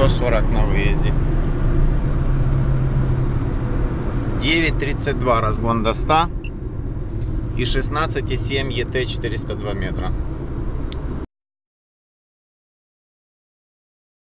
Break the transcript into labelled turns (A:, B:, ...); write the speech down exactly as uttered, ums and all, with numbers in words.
A: сто сорок на выезде. девять тридцать два разгон до ста и шестнадцать и семь и тэ четыреста два метра.